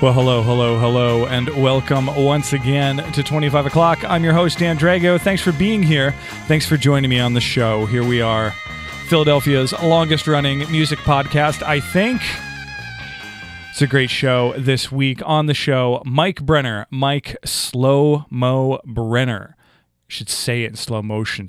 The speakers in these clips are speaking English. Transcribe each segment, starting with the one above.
Well, hello, and welcome once again to 25 o'clock. I'm your host, Dan Drago. Thanks for being here. Thanks for joining me on the show. Here we are, Philadelphia's longest-running music podcast, I think. It's a great show this week. On the show, Mike Brenner, Mike Slow-Mo Brenner. Should say it in slow motion.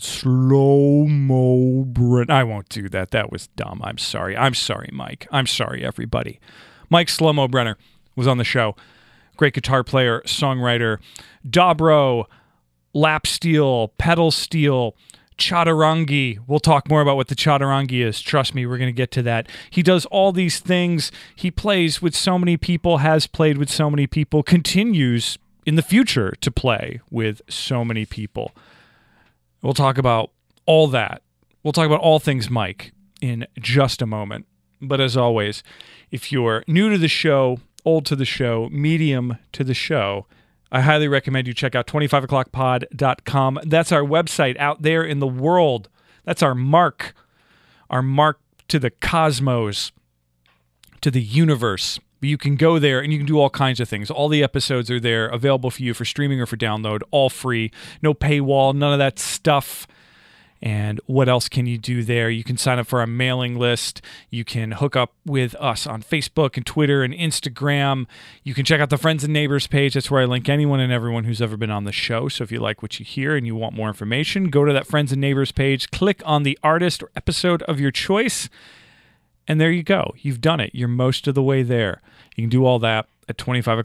Slow-Mo Brenner. I won't do that. That was dumb. I'm sorry. I'm sorry, Mike. I'm sorry, everybody. Mike Slow-Mo Brenner was on the show. Great guitar player, songwriter, dobro, lap steel, pedal steel, chaturangui. We'll talk more about what the chaturangui is. Trust me, we're going to get to that. He does all these things. He plays with so many people, has played with so many people, continues in the future to play with so many people. We'll talk about all that. We'll talk about all things Mike in just a moment. But as always, if you're new to the show, old to the show, medium to the show, I highly recommend you check out 25o'clockpod.com. That's our website out there in the world. That's our mark to the cosmos, to the universe. You can go there and you can do all kinds of things. All the episodes are there, available for you for streaming or for download, all free, no paywall, none of that stuff. And what else can you do there? You can sign up for our mailing list. You can hook up with us on Facebook and Twitter and Instagram. You can check out the Friends and Neighbors page. That's where I link anyone and everyone who's ever been on the show. So if you like what you hear and you want more information, go to that Friends and Neighbors page, click on the artist or episode of your choice, and there you go. You've done it. You're most of the way there. You can do all that at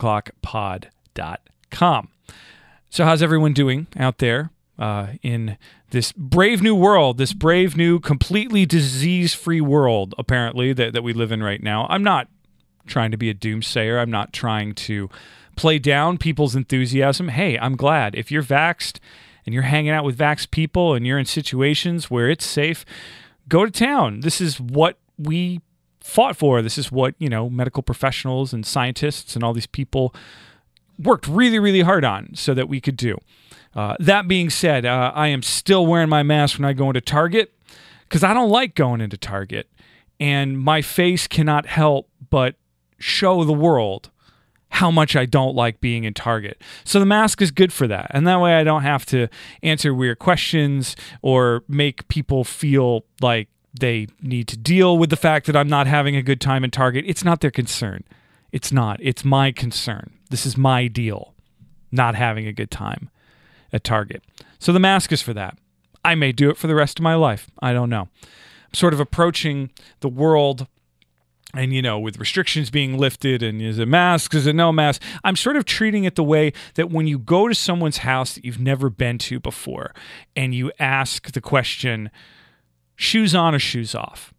25o'clockpod.com. So how's everyone doing out there? In this brave new world, this brave new, completely disease-free world, apparently, that we live in right now. I'm not trying to be a doomsayer. I'm not trying to play down people's enthusiasm. Hey, I'm glad. If you're vaxxed and you're hanging out with vaxxed people and you're in situations where it's safe, go to town. This is what we fought for. This is what, medical professionals and scientists and all these people worked really, really hard on so that we could do. That being said, I am still wearing my mask when I go into Target because I don't like going into Target, and my face cannot help but show the world how much I don't like being in Target. So the mask is good for that, and that way I don't have to answer weird questions or make people feel like they need to deal with the fact that I'm not having a good time in Target. It's not their concern. It's not. It's my concern. This is my deal, not having a good time at Target. So the mask is for that. I may do it for the rest of my life. I don't know. I'm sort of approaching the world and, with restrictions being lifted and is it masks, is it no mask? I'm sort of treating it the way that when you go to someone's house that you've never been to before and you ask the question, shoes on or shoes off?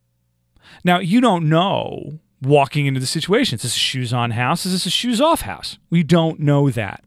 Now, you don't know walking into the situation. Is this a shoes on house? Is this a shoes off house? We don't know that.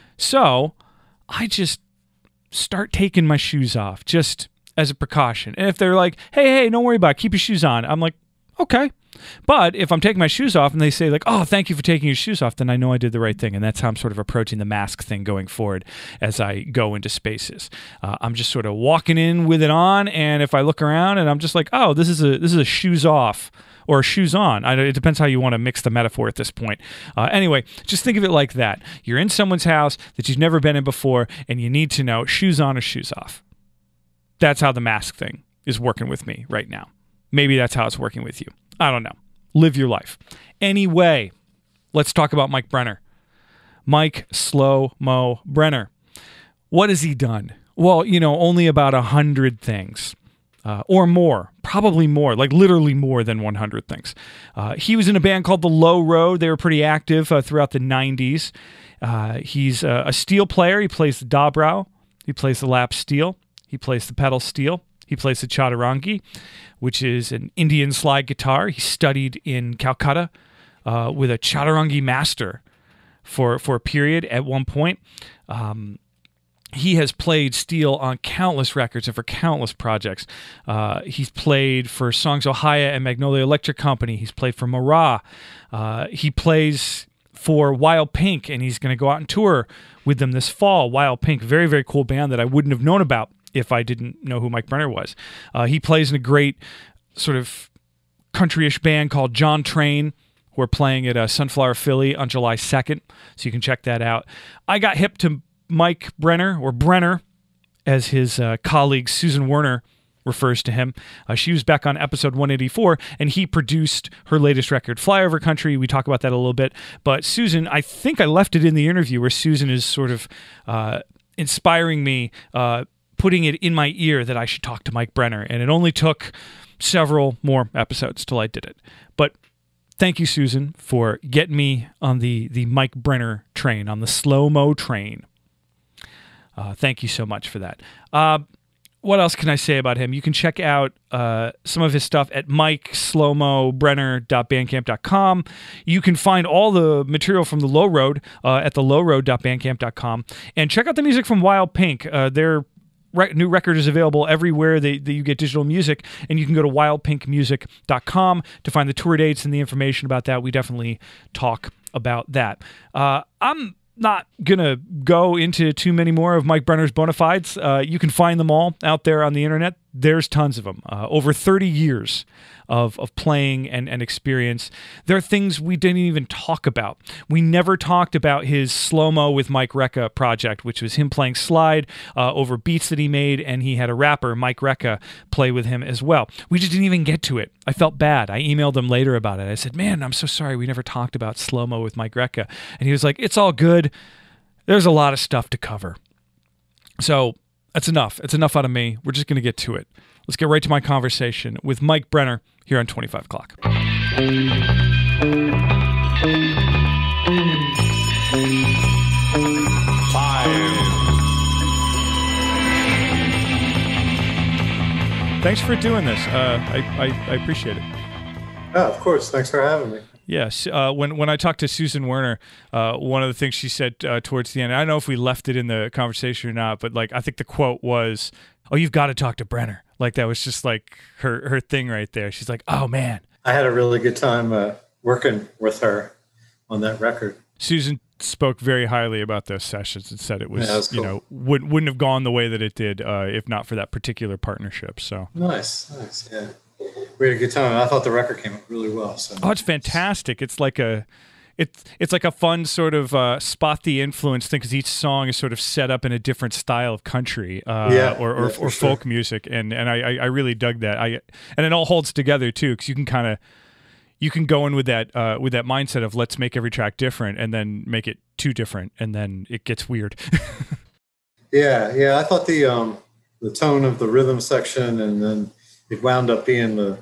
So I just start taking my shoes off just as a precaution. And if they're like, hey, don't worry about it, keep your shoes on, I'm like, okay. But if I'm taking my shoes off and they say like, oh, thank you for taking your shoes off, then I know I did the right thing. And that's how I'm sort of approaching the mask thing going forward as I go into spaces. I'm just sort of walking in with it on. And if I look around and I'm just like, oh, this is a shoes off or shoes on. It depends how you want to mix the metaphor at this point. Anyway, just think of it like that. You're in someone's house that you've never been in before, and you need to know shoes on or shoes off. That's how the mask thing is working with me right now. Maybe that's how it's working with you. I don't know. Live your life. Anyway, let's talk about Mike Brenner. Mike Slow-Mo Brenner. What has he done? Well, only about 100 things. Or more, probably more, like literally more than 100 things. He was in a band called The Low Road. They were pretty active throughout the 90s. He's a steel player. He plays the dobro. He plays the lap steel. He plays the pedal steel. He plays the chaturangui, which is an Indian slide guitar. He studied in Calcutta with a chaturangui master for a period at one point. He has played steel on countless records and for countless projects. He's played for songs Ohia and Magnolia Electric Company. He's played for Marah. He plays for Wild Pink, and he's going to go out and tour with them this fall. Wild Pink, very, very cool band that I wouldn't have known about if I didn't know who Mike Brenner was. He plays in a great sort of countryish band called John Train. We're playing at Sunflower Philly on July 2nd, so you can check that out. I got hip to Mike Brenner, or Brenner, as his colleague Susan Werner refers to him. She was back on episode 184, and he produced her latest record, Flyover Country. We talk about that a little bit. But Susan, I think I left it in the interview where Susan is sort of inspiring me, putting it in my ear that I should talk to Mike Brenner. And it only took several more episodes till I did it. But thank you, Susan, for getting me on the Mike Brenner train, on the slow-mo train. Thank you so much for that. What else can I say about him? You can check out some of his stuff at mikeslowmobrenner.bandcamp.com. You can find all the material from the Low Road at thelowroad.bandcamp.com. And check out the music from Wild Pink. Their new record is available everywhere that you get digital music, and you can go to wildpinkmusic.com to find the tour dates and the information about that. We definitely talk about that. I'm not gonna go into too many more of Mike Brenner's bona fides. You can find them all out there on the internet. There's tons of them. Over 30 years of playing and experience. There are things we didn't even talk about. We never talked about his Slow-Mo with Mike Recca project, which was him playing slide over beats that he made, and he had a rapper, Mike Recca, play with him as well. We just didn't even get to it. I felt bad. I emailed him later about it. I said, man, I'm so sorry we never talked about Slow-Mo with Mike Recca. And he was like, it's all good. There's a lot of stuff to cover. So that's enough. It's enough out of me. We're just going to get to it. Let's get right to my conversation with Mike Brenner here on 25 O'Clock. Thanks for doing this. I appreciate it. Yeah, of course. Thanks for having me. Yes. When I talked to Susan Werner, one of the things she said towards the end, I don't know if we left it in the conversation or not, but like I think the quote was, "Oh, you've got to talk to Brenner." Like that was just like her thing right there. She's like, "Oh man." I had a really good time working with her on that record. Susan spoke very highly about those sessions and said it was, cool. You know, wouldn't have gone the way that it did if not for that particular partnership. So nice, yeah. We had a good time. I thought the record came out really well. So. Oh, it's fantastic. It's like a fun sort of spot the influence thing because each song is sort of set up in a different style of country or folk music, and I really dug that. And it all holds together too because you can go in with that mindset of let's make every track different and then make it too different and then it gets weird. yeah. I thought the tone of the rhythm section and then it wound up being the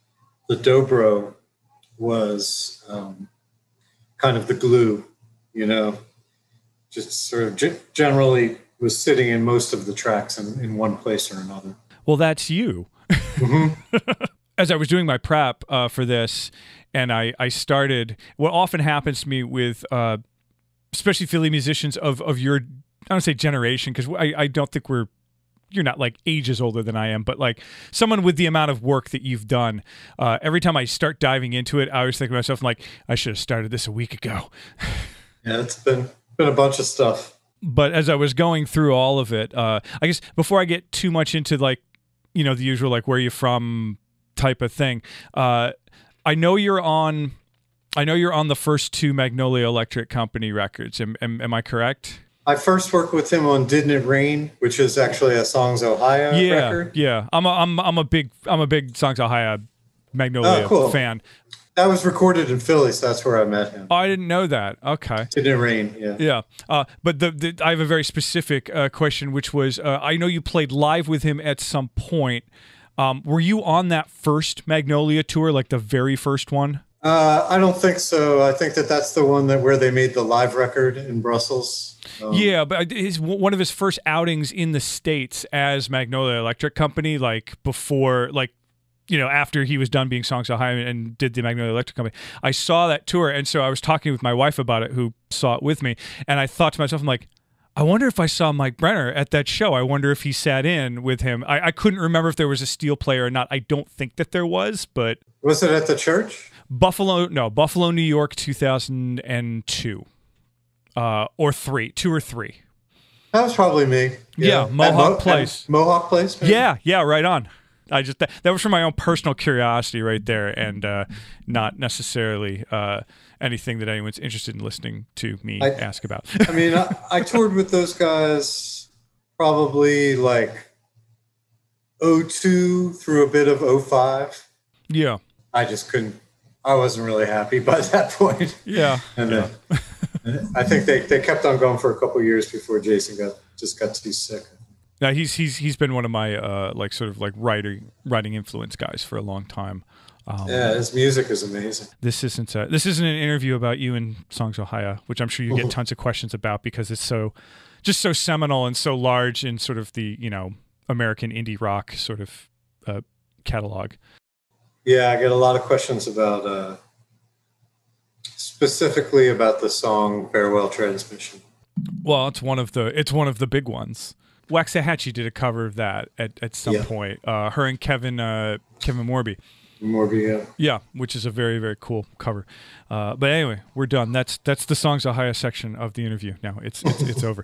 dobro was kind of the glue, you know, just sort of generally was sitting in most of the tracks in one place or another. Well, that's you. Mm-hmm. As I was doing my prep for this, and I started, what often happens to me with especially Philly musicians of your, I don't say generation, because I don't think you're not like ages older than I am, but like someone with the amount of work that you've done, every time I start diving into it, I always think to myself, I'm like, I should have started this a week ago. Yeah, it's been a bunch of stuff. But as I was going through all of it, I guess before I get too much into like, you know, the usual like where you're from type of thing, I know you're on the first two Magnolia Electric Company records. Am I correct? I first worked with him on "Didn't It Rain," which is actually a Songs Ohia record. Yeah, I'm a big Songs Ohia Magnolia fan. That was recorded in Philly, so that's where I met him. Oh, I didn't know that. Okay. "Didn't It Rain," yeah. Yeah, but I have a very specific question, which was I know you played live with him at some point. Were you on that first Magnolia tour, like the very first one? I don't think so. I think that's the one where they made the live record in Brussels. Yeah, but one of his first outings in the States as Magnolia Electric Company, like before, like, you know, after he was done being Songs Ohio and did the Magnolia Electric Company, I saw that tour, and so I was talking with my wife about it, who saw it with me, and I thought to myself, I'm like, I wonder if I saw Mike Brenner at that show. I wonder if he sat in with him. I couldn't remember if there was a steel player or not. I don't think that there was, but... Was it at the church? Buffalo, New York, 2002. Or 2 or 3. That was probably me. Yeah, Mohawk Place. Mohawk Place? Maybe? Yeah, right on. that was for my own personal curiosity right there, and not necessarily anything that anyone's interested in listening to me ask about. I mean, I toured with those guys probably like '02 through a bit of '05. Yeah. I wasn't really happy by that point. Yeah. And then I think they kept on going for a couple of years before Jason got too sick. Now he's been one of my writing influence guys for a long time. Yeah, his music is amazing. This isn't an interview about you and Songs Ohia, which I'm sure you get tons of questions about because it's so seminal and so large in sort of the American indie rock sort of catalog. Yeah, I get a lot of questions about specifically about the song "Farewell Transmission." Well, it's one of the big ones. Waxahachie did a cover of that at some point. Her and Kevin Morby. Morby, yeah, which is a very, very cool cover. But anyway, we're done. That's the Songs Ohia section of the interview. Now it's over.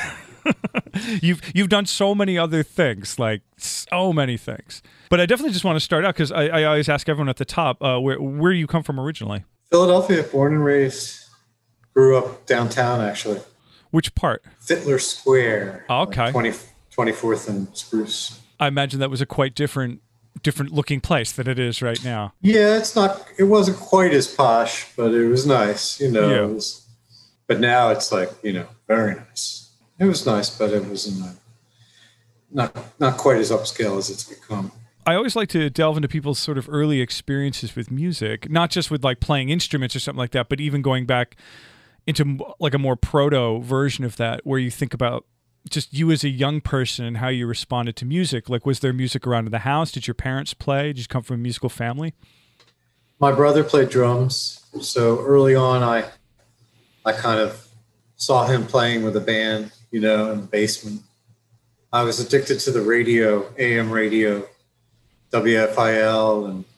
You've done so many other things, like so many things. But I definitely just want to start out because I always ask everyone at the top where you come from originally. Philadelphia, born and raised. Grew up downtown, actually. Which part? Fittler Square. Oh, okay. 24th and Spruce. I imagine that was a quite different looking place than it is right now. Yeah, it wasn't quite as posh, but it was nice, Yeah. But now it's like, very nice. It was nice, but it was not quite as upscale as it's become. I always like to delve into people's sort of early experiences with music, not just with like playing instruments or something like that, but even going back into like a more proto version of that, where you think about just you as a young person and how you responded to music. Like, was there music around in the house? Did your parents play? Did you come from a musical family? My brother played drums. So early on, I kind of saw him playing with a band, in the basement. I was addicted to the radio, AM radio, WFIL and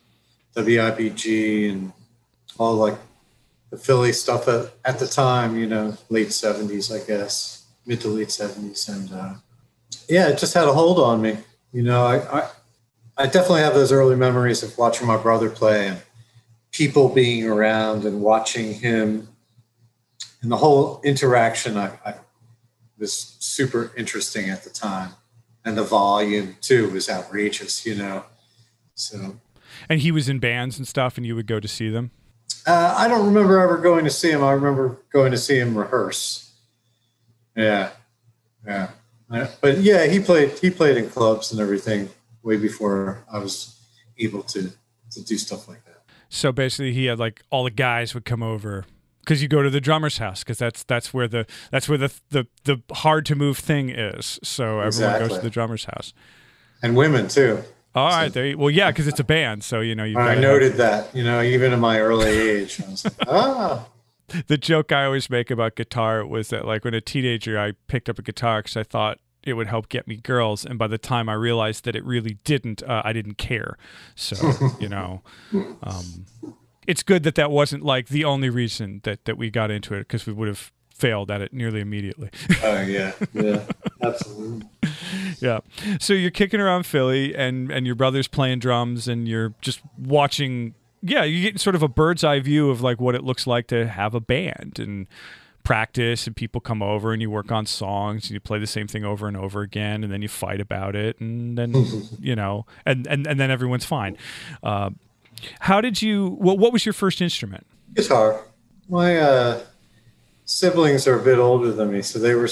WIBG and all like the Philly stuff at the time, late 70s, I guess, mid to late 70s. And it just had a hold on me. I definitely have those early memories of watching my brother play and people being around and watching him. And the whole interaction I was super interesting at the time. And the volume, too, was outrageous, So, and he was in bands and stuff, and you would go to see them? I don't remember ever going to see him. I remember going to see him rehearse. Yeah. But yeah, he played in clubs and everything way before I was able to do stuff like that. So basically, he had like all the guys would come over because you go to the drummer's house because that's where the hard to move thing is. So everyone goes to the drummer's house, and women too. All right, because it's a band, so I noted that, even in my early age, I was like, The joke I always make about guitar was that, like, when a teenager, I picked up a guitar because I thought it would help get me girls, and by the time I realized that it really didn't, I didn't care. So, it's good that wasn't like the only reason that we got into it, because we would have failed at it nearly immediately. Oh yeah, absolutely. Yeah. So you're kicking around Philly, and your brother's playing drums, and you're just watching. Yeah, you get sort of a bird's eye view of like what it looks like to have a band and practice, and people come over and you work on songs and you play the same thing over and over again, and then you fight about it, and then and then everyone's fine. How did you? What was your first instrument? Guitar. My siblings are a bit older than me, so they were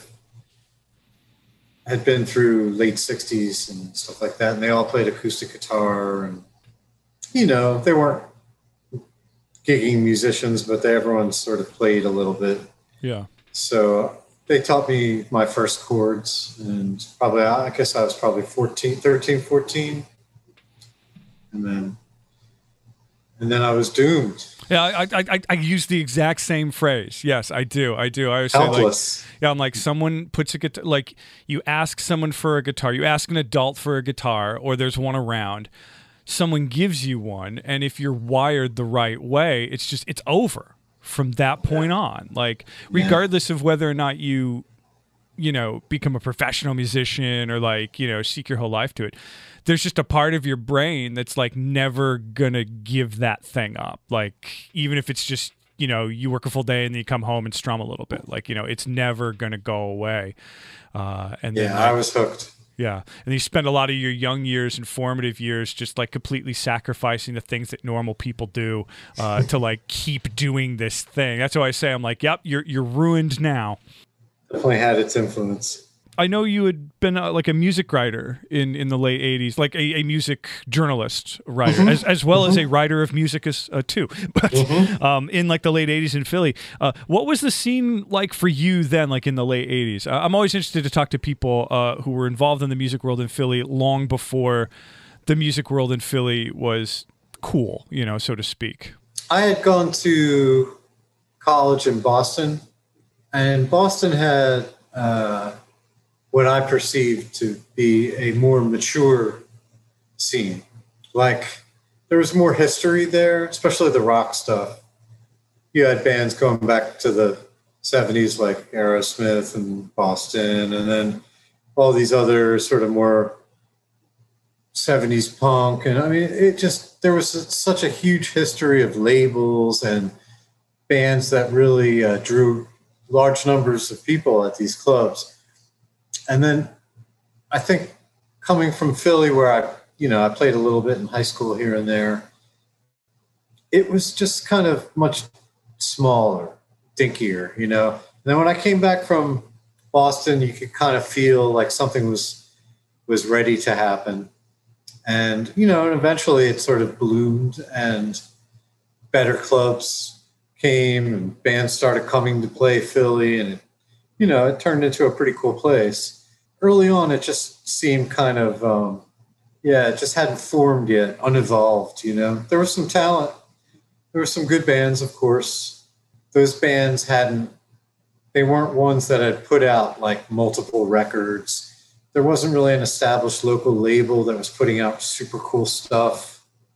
had been through late 60s and stuff like that, and they all played acoustic guitar, and they weren't gigging musicians, but everyone sort of played a little bit. Yeah. So they taught me my first chords, and I guess I was probably 13, 14. And then I was doomed. Yeah, I use the exact same phrase. Yes, I do. I always helpless. Say, like, I'm like, someone puts a guitar, like, you ask someone for a guitar, you ask an adult for a guitar, or there's one around. Someone gives you one, and if you're wired the right way, it's over from that point on. Like, regardless of whether or not you become a professional musician or like, seek your whole life to it, there's just a part of your brain that's like never gonna give that thing up. Like, even if it's just, you work a full day and then you come home and strum a little bit, like, it's never gonna go away. And then I was hooked. Yeah. And you spend a lot of your young years and formative years just like completely sacrificing the things that normal people do to like keep doing this thing. That's why I say, I'm like, yep, you're ruined now. Definitely had its influence. I know you had been like a music writer in the late 80s, like a music journalist writer, mm-hmm. as well mm-hmm. as a writer of music too. But mm-hmm. In like the late 80s in Philly, what was the scene like for you then, like in the late 80s? I'm always interested to talk to people who were involved in the music world in Philly long before the music world in Philly was cool, so to speak. I had gone to college in Boston, and Boston had what I perceived to be a more mature scene. Like, there was more history there, especially the rock stuff. You had bands going back to the 70s like Aerosmith and Boston, and then all these other sort of more 70s punk. And I mean, there was such a huge history of labels and bands that really drew large numbers of people at these clubs. And then I think coming from Philly, where I played a little bit in high school here and there, it was just kind of much smaller, dinkier, And then when I came back from Boston, you could kind of feel like something was ready to happen. And, and eventually it sort of bloomed and better clubs came and bands started coming to play Philly, and it turned into a pretty cool place. Early on, it just seemed kind of, it just hadn't formed yet, unevolved, There was some talent. There were some good bands, of course. Those bands they weren't ones that had put out like multiple records. There wasn't really an established local label that was putting out super cool stuff.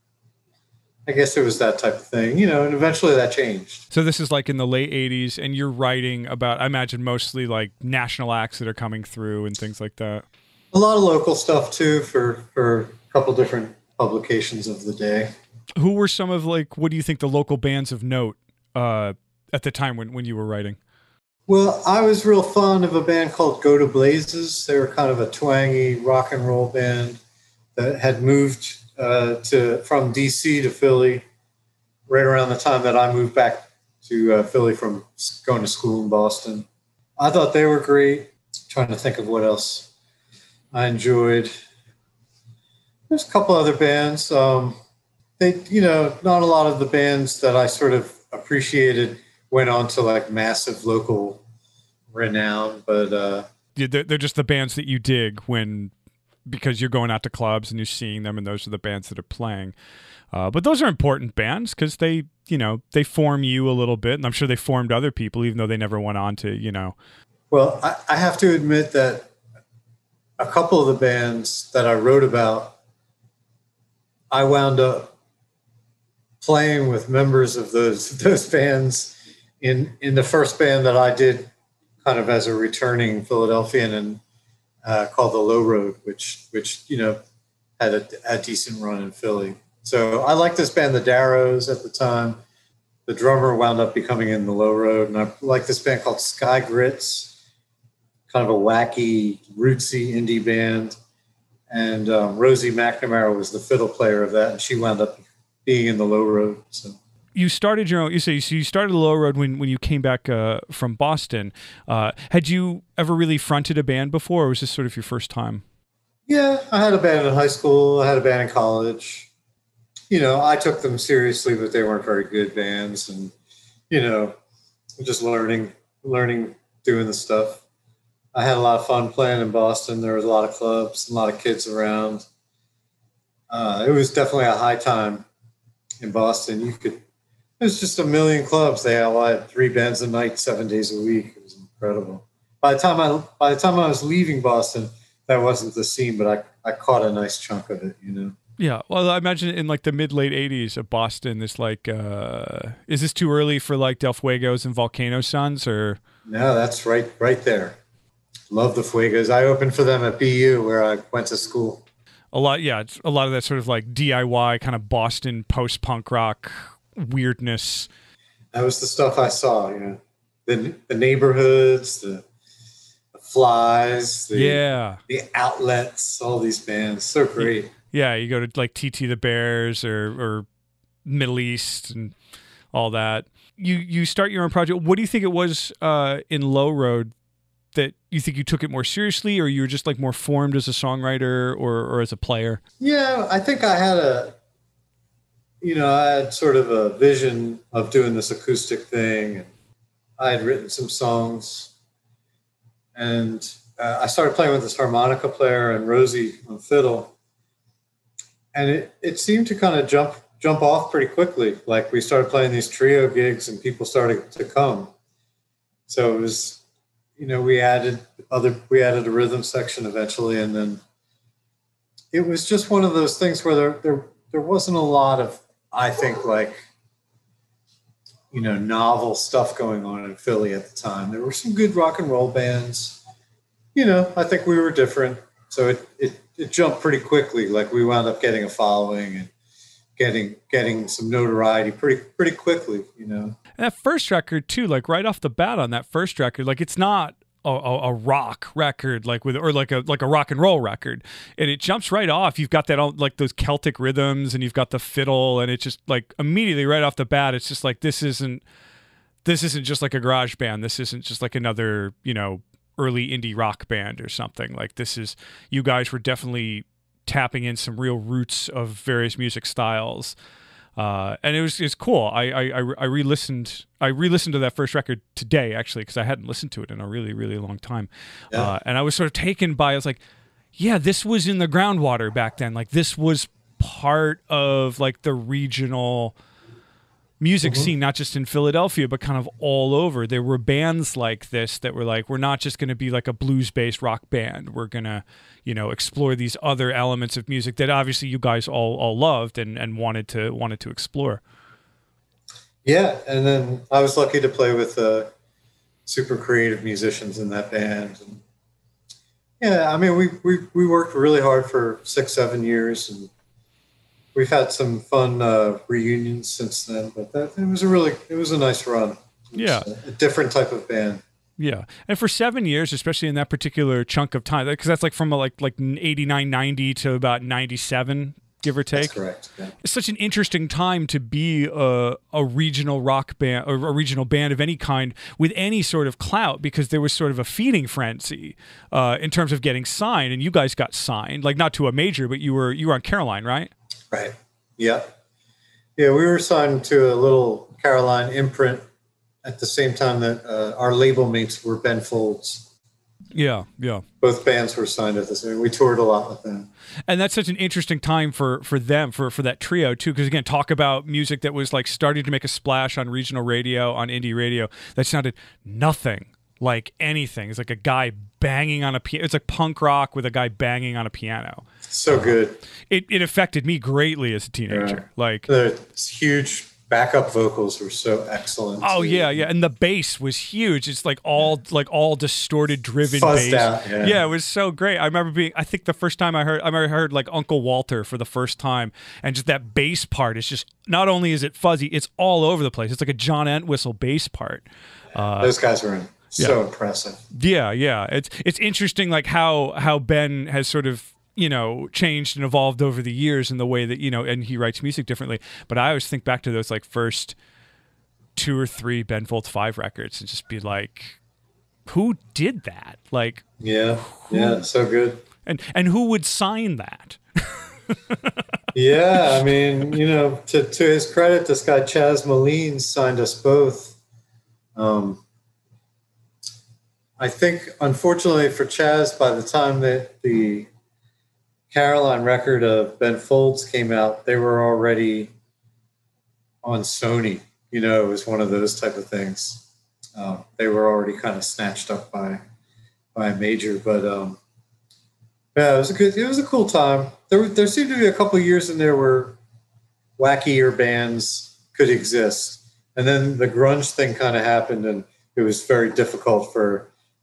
I guess it was that type of thing, and eventually that changed. So this is like in the late 80s, and you're writing about, I imagine, mostly like national acts that are coming through and things like that. A lot of local stuff, too, for a couple different publications of the day. Who were some of, like, what do you think the local bands of note at the time when you were writing? Well, I was real fond of a band called Go to Blazes. They were kind of a twangy rock and roll band that had moved from DC to Philly right around the time that I moved back to Philly from going to school in Boston. I thought they were great. Trying to think of what else I enjoyed. There's a couple other bands. Not a lot of the bands that I sort of appreciated went on to like massive local renown, but they're just the bands that you dig because you're going out to clubs and you're seeing them, and those are the bands that are playing. But those are important bands because they form you a little bit, and I'm sure they formed other people, even though they never went on to, Well, I have to admit that a couple of the bands that I wrote about, I wound up playing with members of those bands in the first band that I did kind of as a returning Philadelphian, and called the Low Road, which had a decent run in Philly. So I liked this band, the Darrows, at the time. The drummer wound up becoming in the Low Road, and I liked this band called Sky Grits, kind of a wacky, rootsy indie band. And Rosie McNamara was the fiddle player of that, and she wound up being in the Low Road. So. You started your own. You started the Low Road when you came back from Boston. Had you ever really fronted a band before, or was this sort of your first time? Yeah, I had a band in high school. I had a band in college. I took them seriously, but they weren't very good bands, and just learning, doing the stuff. I had a lot of fun playing in Boston. There was a lot of clubs, a lot of kids around. It was definitely a high time in Boston. It was just a million clubs. They had 3 bands a night, 7 days a week. It was incredible. By the time I was leaving Boston, that wasn't the scene, but I caught a nice chunk of it, Yeah, well, I imagine in like the mid-late 80s of Boston, this like, is this too early for like Del Fuegos and Volcano Suns, or? No, that's right there. Love the Fuegos. I opened for them at BU where I went to school. It's a lot of that sort of like DIY kind of Boston post-punk rock weirdness. That was the stuff I saw, the neighborhoods, the Flies, the Outlets, all these bands. So great. Yeah, you go to like TT the Bears or Middle East and all that. You start your own project. What do you think it was in Low Road that you think you took it more seriously, or you were just like more formed as a songwriter or as a player? Yeah, I think I had I had sort of a vision of doing this acoustic thing. And I had written some songs, and I started playing with this harmonica player and Rosie on fiddle. And it seemed to kind of jump off pretty quickly. Like we started playing these trio gigs and people started to come. So it was, we added a rhythm section eventually. And then it was just one of those things where there wasn't a lot of, I think, like, novel stuff going on in Philly at the time. There were some good rock and roll bands. I think we were different. So it jumped pretty quickly. Like we wound up getting a following and getting some notoriety pretty quickly, And that first record too, like right off the bat on that first record, like it's not a rock record like a rock and roll record, and it jumps right off. You've got that all like those Celtic rhythms, and you've got the fiddle, and it's just like immediately right off the bat, it's just like this isn't just like a garage band. This isn't just like another early indie rock band or something. Like you guys were definitely tapping in some real roots of various music styles. And it's cool. I re-listened to that first record today, actually, because I hadn't listened to it in a really, really long time. Yeah. And I was sort of taken by, I was like, yeah, this was in the groundwater back then. Like this was part of like the regional music scene, not just in Philadelphia, but kind of all over. There were bands like this that were like, we're not just going to be like a blues-based rock band. We're going to, explore these other elements of music that obviously you guys all loved and wanted to explore. Yeah, and then I was lucky to play with super creative musicians in that band. And yeah, I mean, we worked really hard for 6-7 years, and we've had some fun reunions since then, but it was a nice run. Yeah. A different type of band. Yeah. And for 7 years, especially in that particular chunk of time, because that's like from like 89, 90 to about 97, give or take. That's correct. Yeah. It's such an interesting time to be a regional rock band or a regional band of any kind with any sort of clout, because there was sort of a feeding frenzy in terms of getting signed, and you guys got signed, like not to a major, but you were on Caroline, right? Right. Yeah. Yeah, we were signed to a little Caroline imprint at the same time that our label mates were Ben Folds. Yeah, yeah. Both bands were signed at the same. We toured a lot with them. And that's such an interesting time for them, for that trio too, because again, talk about music that was like starting to make a splash on regional radio, on indie radio, that sounded nothing like anything. It's like a guy banging on a piano. It's like punk rock with a guy banging on a piano. So good. It affected me greatly as a teenager. Yeah. Like the huge backup vocals were so excellent. Oh yeah, and the bass was huge. It's like all distorted, driven fuzzed bass. Out, yeah, it was so great. I think the first time I heard like Uncle Walter for the first time, and just that bass part is just, not only is it fuzzy, it's all over the place. It's like a John Entwistle bass part. Those guys were so impressive. Yeah. It's interesting, like how Ben has sort of changed and evolved over the years in the way that, and he writes music differently. But I always think back to those like first 2 or 3 Ben Folds 5 records and just be like, who did that? Like, yeah, so good. And who would sign that? Yeah, I mean, to his credit, this guy Chaz Moline signed us both. I think, unfortunately for Chaz, by the time that the Caroline record of Ben Folds came out, they were already on Sony. It was one of those type of things. They were already kind of snatched up by a major, but yeah, it was a cool time. There seemed to be a couple of years in there where wackier bands could exist, and then the grunge thing kind of happened, and it was very difficult for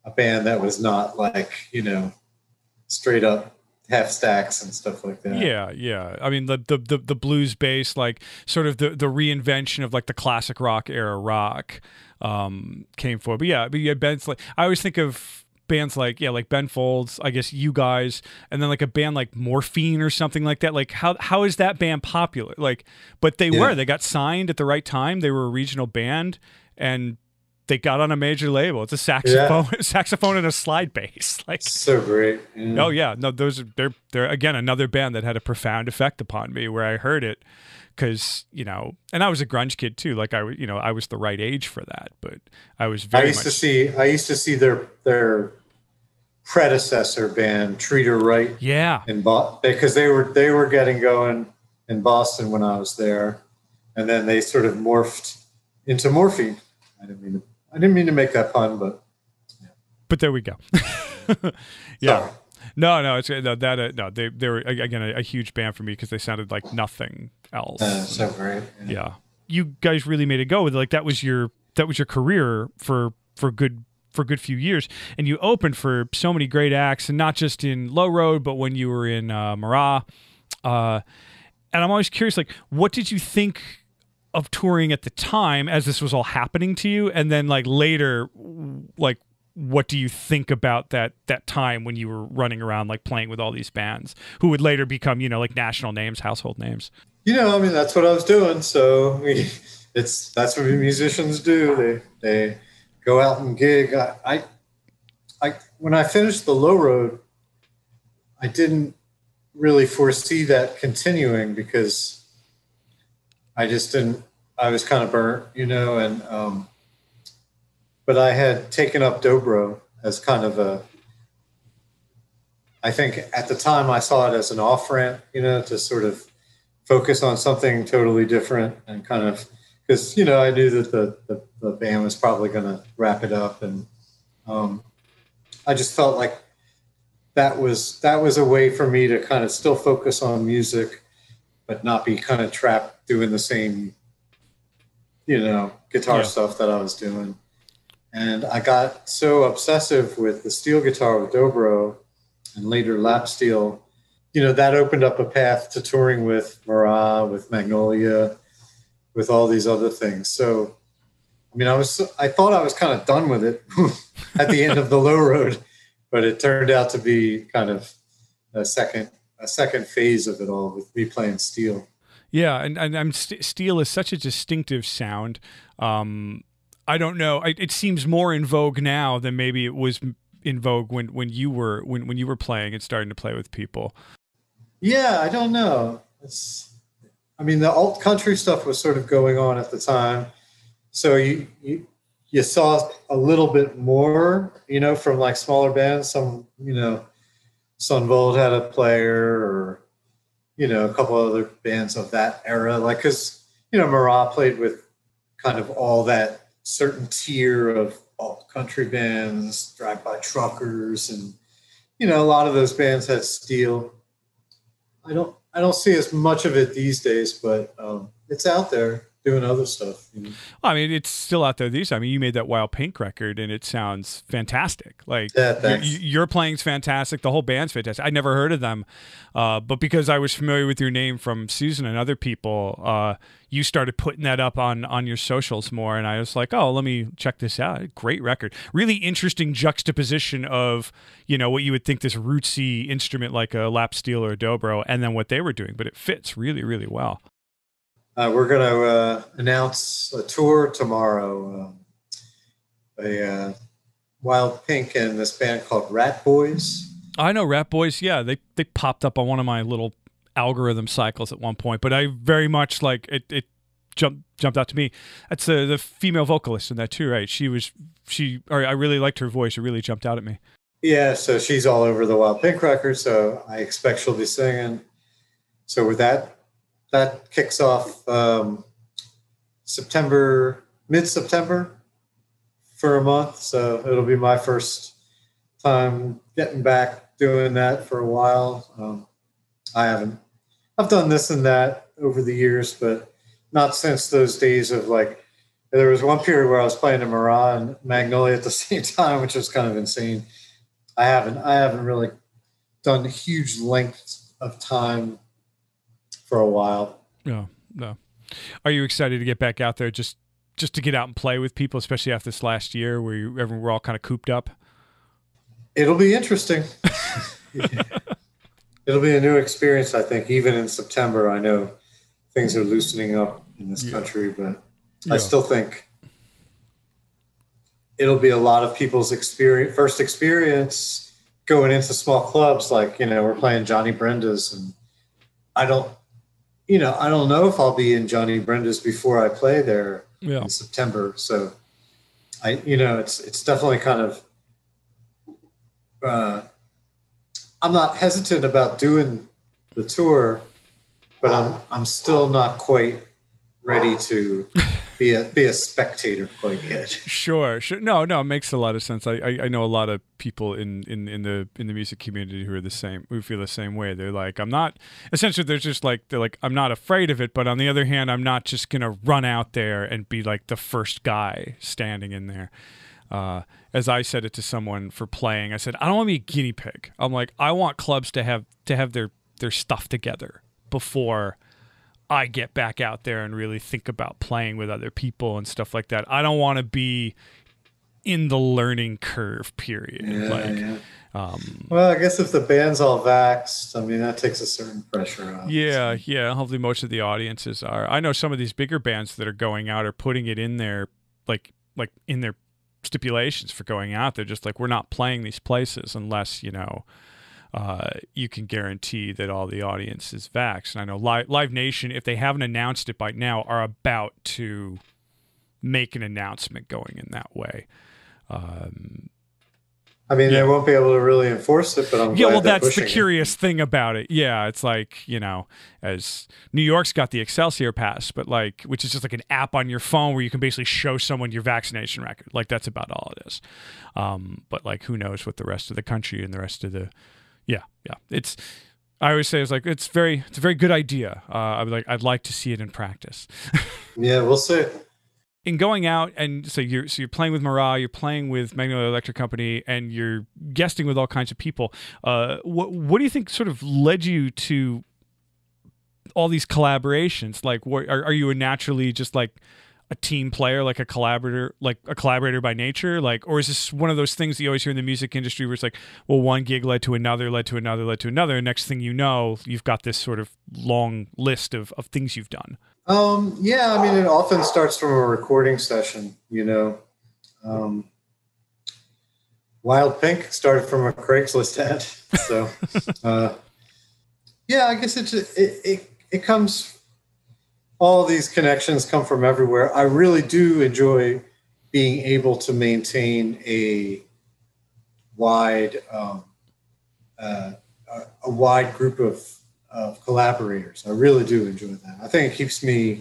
a band that was not like, straight up half stacks and stuff like that. Yeah, yeah. I mean, the blues bass, like sort of the reinvention of like the classic rock era rock came forward. But yeah, bands like, I always think of bands like, like Ben Folds, I guess you guys, and then like a band like Morphine or something like that. Like how is that band popular? Like, but they got signed at the right time. They were a regional band and they got on a major label. It's a saxophone and a slide bass. Like, so great. Yeah. Oh yeah, no, they're again another band that had a profound effect upon me where I heard it, because and I was a grunge kid too. Like I was the right age for that, but I was very. I used to see their predecessor band, Treater Right. Yeah. Because they were getting going in Boston when I was there, and then they sort of morphed into Morphine. I didn't mean to make that pun, but. Yeah. But there we go. Yeah. Sorry. No, it's no. They were again a huge band for me because they sounded like nothing else. So great. Yeah. You guys really made it go with it. Like that was your career for good few years, and you opened for so many great acts, and not just in Low Road, but when you were in Marah. And I'm always curious, like, what did you think of touring at the time as this was all happening to you, and then like later, like what do you think about that time when you were running around like playing with all these bands who would later become like national names, household names? That's what I was doing. So that's what musicians do. They go out and gig. I when I finished the Low Road, I didn't really foresee that continuing because I just didn't. I was kind of burnt, and but I had taken up dobro as kind of I think at the time I saw it as an off ramp, to sort of focus on something totally different and kind of, because, I knew that the band was probably going to wrap it up. And I just felt like that was a way for me to kind of still focus on music, but not be kind of trapped doing the same, guitar stuff that I was doing. And I got so obsessive with the steel guitar with dobro and later lap steel, that opened up a path to touring with Marah, with Magnolia, with all these other things. So, I thought I was kind of done with it at the end of the Low Road, but it turned out to be kind of a second phase of it all with me playing steel. Yeah, and steel is such a distinctive sound. I don't know. It seems more in vogue now than maybe it was in vogue when you were playing and starting to play with people. Yeah, I don't know. The alt country stuff was sort of going on at the time, so you saw a little bit more, from like smaller bands. Some, Sunvolt had a player, or a couple other bands of that era, like because Marah played with kind of all that certain tier of alt country bands, drive-by truckers, and a lot of those bands had steel. I don't see as much of it these days, but it's out there doing other stuff. It's still out there these days. You made that Wild Pink record, and it sounds fantastic. Like your playing's fantastic. The whole band's fantastic. I never heard of them, but because I was familiar with your name from Susan and other people, you started putting that up on your socials more, and I was like, oh, let me check this out. Great record. Really interesting juxtaposition of what you would think this rootsy instrument like a lap steel or a dobro, and then what they were doing, but it fits really, really well. We're going to announce a tour tomorrow. A Wild Pink and this band called Rat Boys. I know Rat Boys. Yeah, they popped up on one of my little algorithm cycles at one point, but I very much like it. It jumped out to me. That's the female vocalist in that too, right? I really liked her voice. It really jumped out at me. Yeah, so she's all over the Wild Pink record. So I expect she'll be singing. So with that kicks off mid-September for a month. So it'll be my first time getting back doing that for a while. I've done this and that over the years, but not since those days of like There was one period where I was playing in Marah and Magnolia at the same time, which was kind of insane. I haven't really done huge lengths of time for a while. No, no. Are you excited to get back out there just to get out and play with people, especially after this last year where we're all kind of cooped up? It'll be interesting. It'll be a new experience, I think. Even in September, I know things are loosening up in this country, but I still think it'll be a lot of people's first experience going into small clubs. Like, we're playing Johnny Brenda's, and I don't know if I'll be in Johnny Brenda's before I play there in September. So it's definitely kind of, I'm not hesitant about doing the tour, but I'm still not quite ready to be a spectator quite yet. Sure. No, it makes a lot of sense. I know a lot of people in the music community who are the same, who feel the same way. They're like, I'm not afraid of it, but on the other hand, I'm not just gonna run out there and be like the first guy standing in there. As I said it to someone for playing, I said, I don't want to be a guinea pig. I'm like, I want clubs to have their stuff together before I get back out there and really think about playing with other people and stuff like that. I don't want to be in the learning curve period. Well, I guess if the band's all vaxxed, I mean, that takes a certain pressure off. Yeah. Hopefully most of the audiences are. I know some of these bigger bands that are going out are putting it in their, like in their stipulations for going out. They're just like, we're not playing these places unless, you can guarantee that all the audience is vaxxed. And I know Live Nation, if they haven't announced it by now, are about to make an announcement going in that way. They won't be able to really enforce it, but I'm glad that's the curious thing about it. Yeah, it's like, as New York's got the Excelsior Pass, but which is just like an app on your phone where you can basically show someone your vaccination record. Like, that's about all it is. But who knows what the rest of the country and the rest of the I always say it's a very good idea. I'd like to see it in practice. Yeah, we'll see. In going out, and so you're playing with Marah, you're playing with Magnolia Electric Company, and you're guesting with all kinds of people. What do you think sort of led you to all these collaborations? Like, are you naturally just like a team player, like a collaborator by nature? Or is this one of those things that you always hear in the music industry where it's like, well, one gig led to another, and next thing you know, you've got this sort of long list of things you've done? It often starts from a recording session, Wild Pink started from a Craigslist ad. So, I guess it comes, all these connections come from everywhere. I really do enjoy being able to maintain a wide group of collaborators. I really do enjoy that. I think it keeps me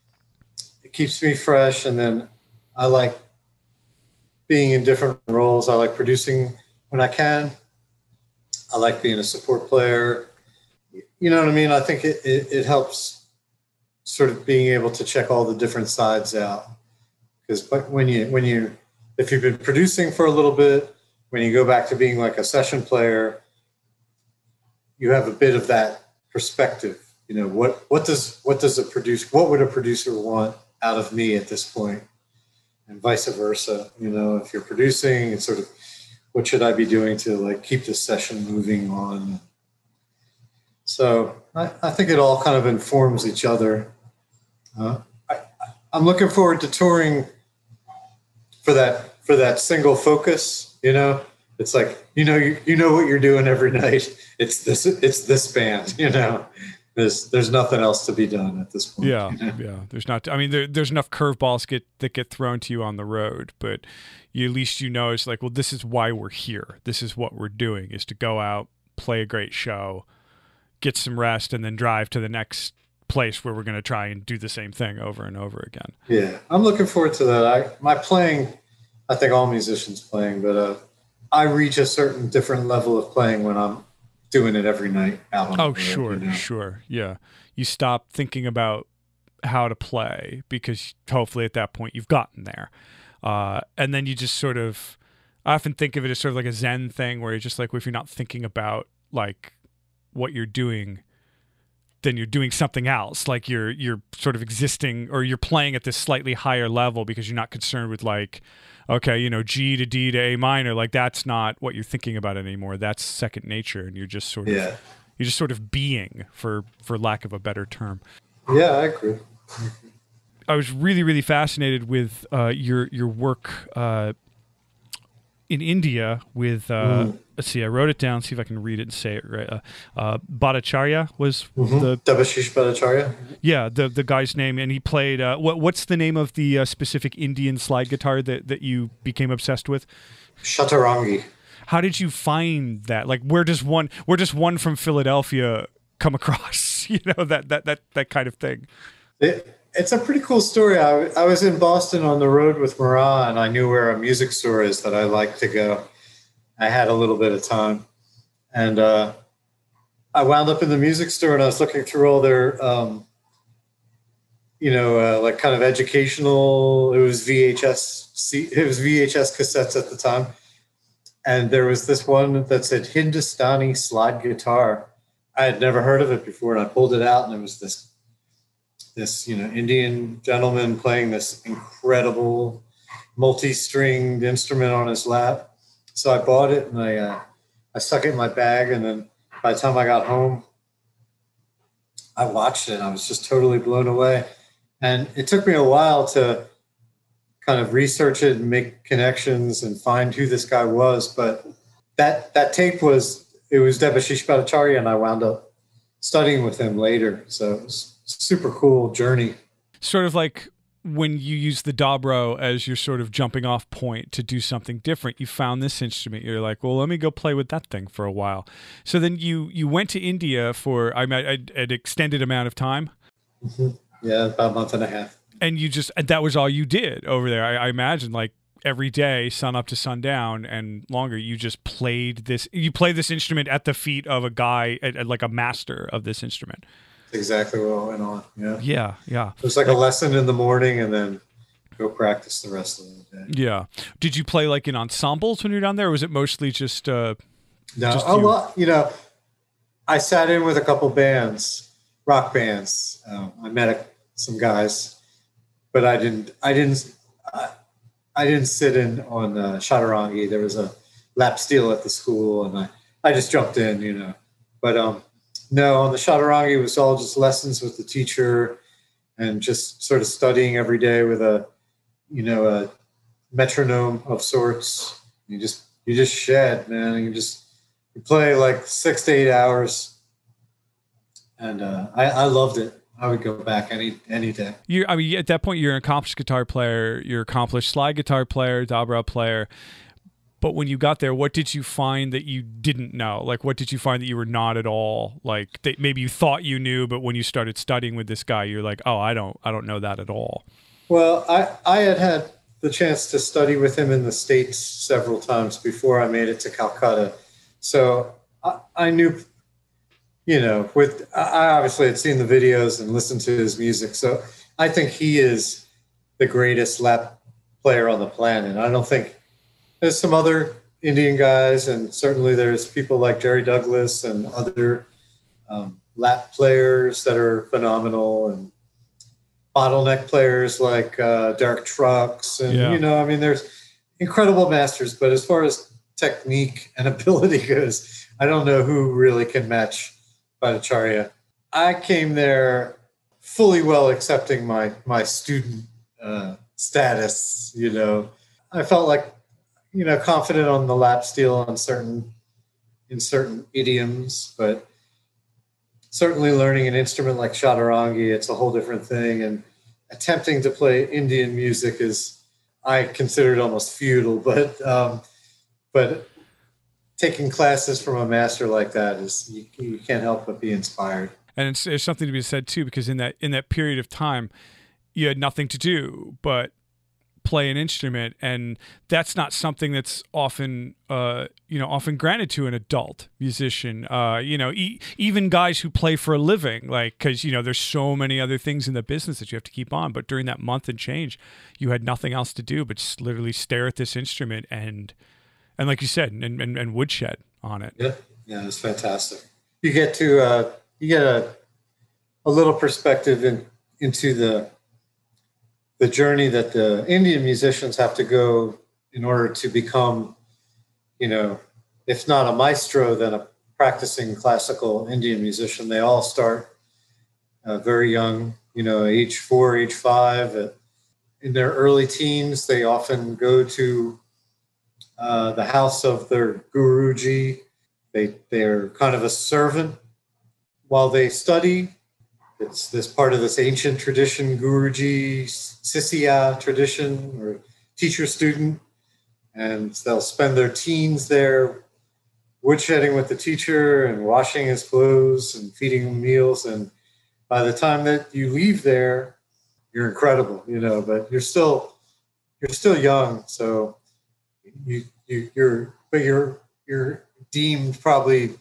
fresh, and then I like being in different roles. I like producing when I can. I like being a support player. You know what I mean? I think it helps sort of being able to check all the different sides out. Because if you've been producing for a little bit, when you go back to being like a session player, you have a bit of that perspective. What would a producer want out of me at this point, and vice versa. If you're producing, it's sort of, what should I be doing to keep the session moving on? So I think it all kind of informs each other. I'm looking forward to touring for that single focus. It's like, you know what you're doing every night. It's this band, There's nothing else to be done at this point. Yeah. There's not. There's enough curveballs that get thrown to you on the road, but at least it's like, well, this is why we're here. This is what we're doing: is to go out, play a great show, get some rest, and then drive to the next place where we're going to try and do the same thing over and over again. Yeah, I'm looking forward to that. My playing, I think all musicians playing, but I reach a certain different level of playing when I'm doing it every night out on the road, sure. Yeah. You stop thinking about how to play, because hopefully at that point you've gotten there. And then you just sort of, I often think of it as sort of like a Zen thing where you're just like, well, if you're not thinking about like what you're doing, then you're doing something else. Like you're sort of existing, or you're playing at this slightly higher level because you're not concerned with like, okay, you know, G to D to A minor. Like that's not what you're thinking about anymore. That's second nature. And you're just sort of, you're just sort of being, for lack of a better term. Yeah, I agree. I was really, really fascinated with your work in India with, let's see, I wrote it down, see if I can read it and say it right. Bhattacharya was the... Debashish Bhattacharya. Yeah, the guy's name. And he played, what's the name of the specific Indian slide guitar that you became obsessed with? Chaturangui. How did you find that? Like, where does one from Philadelphia come across, you know, that kind of thing? It's a pretty cool story. I was in Boston on the road with Marah, and I knew where a music store is that I like to go. I had a little bit of time, and I wound up in the music store, and I was looking through all their, like kind of educational. It was VHS cassettes at the time, and there was this one that said Hindustani slide guitar. I had never heard of it before, and I pulled it out, and it was this Indian gentleman playing this incredible multi-stringed instrument on his lap. So I bought it, and I stuck it in my bag, and then by the time I got home, I watched it, and I was just totally blown away. And it took me a while to kind of research it and make connections and find who this guy was. But that tape was Debashish Bhattacharya, and I wound up studying with him later. So it was super cool journey. Sort of like when you use the dobro as your sort of jumping off point to do something different. You found this instrument. You're like, well, let me go play with that thing for a while. So then you went to India for an extended amount of time. Mm-hmm. Yeah, about a month and a half. And that was all you did over there. I imagine like every day, sun up to sundown and longer, you just played this. You played this instrument at the feet of a guy, like a master of this instrument. Exactly what went on. Yeah. It was like a lesson in the morning, and then go practice the rest of the day. Yeah. Did you play like in ensembles when you were down there, or was it mostly just no? Well, I sat in with a couple bands, rock bands. I met some guys, but I didn't sit in on chaturangui. There was a lap steel at the school, and I just jumped in, But no, on the chaturangui, it was all just lessons with the teacher, and just sort of studying every day with a metronome of sorts. You just shed, man. You play like 6 to 8 hours, and I loved it. I would go back any day. At that point, you're an accomplished guitar player. You're an accomplished slide guitar player, dobro player. But when you got there, what did you find that you didn't know? Like, what did you find that you were not at all? Like, that maybe you thought you knew, but when you started studying with this guy, you're like, oh, I don't know that at all. Well, I had the chance to study with him in the States several times before I made it to Calcutta. So I knew, I obviously had seen the videos and listened to his music. So I think he is the greatest lap player on the planet. I don't think there's some other Indian guys, and certainly there's people like Jerry Douglas and other lap players that are phenomenal, and bottleneck players like Derek Trucks. And, there's incredible masters. But as far as technique and ability goes, I don't know who really can match Bhattacharya. I came there fully well accepting my student status, I felt like, confident on the lap steel in certain idioms, but certainly learning an instrument like chaturangui, it's a whole different thing. And attempting to play Indian music I consider it almost futile, but taking classes from a master like that you can't help but be inspired. And there's something to be said too, because in that period of time, you had nothing to do but play an instrument, and that's not something that's often often granted to an adult musician. Even guys who play for a living, like, because there's so many other things in the business that you have to keep on. But during that month and change, you had nothing else to do but just literally stare at this instrument and like you said, and woodshed on it. Yeah, it's fantastic. You get to you get a little perspective into the journey that the Indian musicians have to go in order to become, if not a maestro, then a practicing classical Indian musician. They all start very young, age 4, age 5. In their early teens, they often go to the house of their guruji. They're kind of a servant while they study. It's this part of this ancient tradition, Guruji, Sisya tradition, or teacher-student. And they'll spend their teens there woodshedding with the teacher and washing his clothes and feeding him meals. And by the time that you leave there, you're incredible, but you're still young. So you're deemed probably